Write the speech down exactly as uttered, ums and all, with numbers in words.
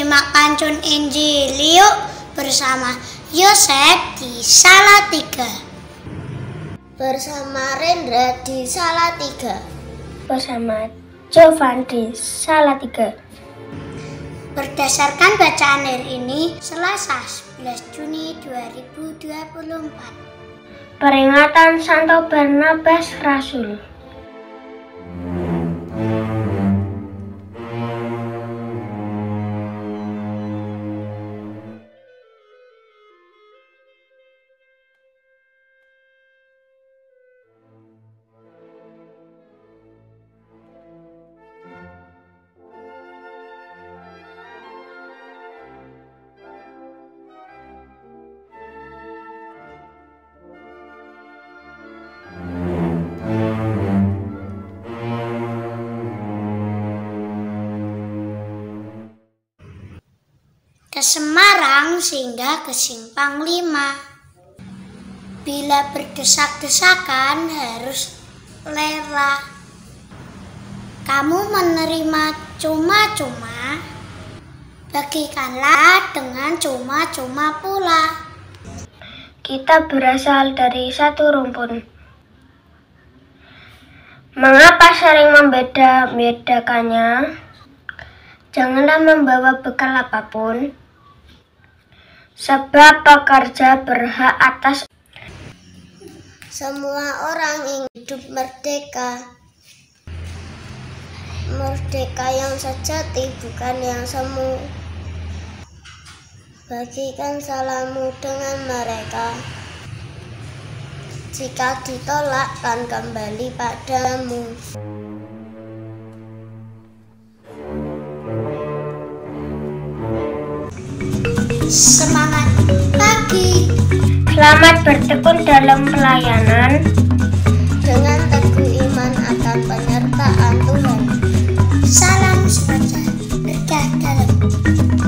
Simak pantun Injil yuk bersama Yosef di Salatiga. Bersama Rendra di Salatiga. Bersama Jovan di Salatiga. Berdasarkan bacaan hari ini, Selasa sebelas Juni dua ribu dua puluh empat. Peringatan Santo Barnabas Rasul. Ke Semarang sehingga ke Simpang Lima. Bila berdesak-desakan harus rela. Kamu menerima cuma-cuma, bagikanlah dengan cuma-cuma pula. Kita berasal dari satu rumpun. Mengapa sering membeda-bedakannya? Janganlah membawa bekal apapun, sebab pekerja berhak atas semua orang ingin hidup merdeka. Merdeka yang sejati, bukan yang semu. Bagikan salammu dengan mereka. Jika ditolak, kan kembali padamu. Semangat pagi. Selamat bertekun dalam pelayanan dengan teguh iman akan penyertaan Tuhan. Salam sejahtera, berkah dalam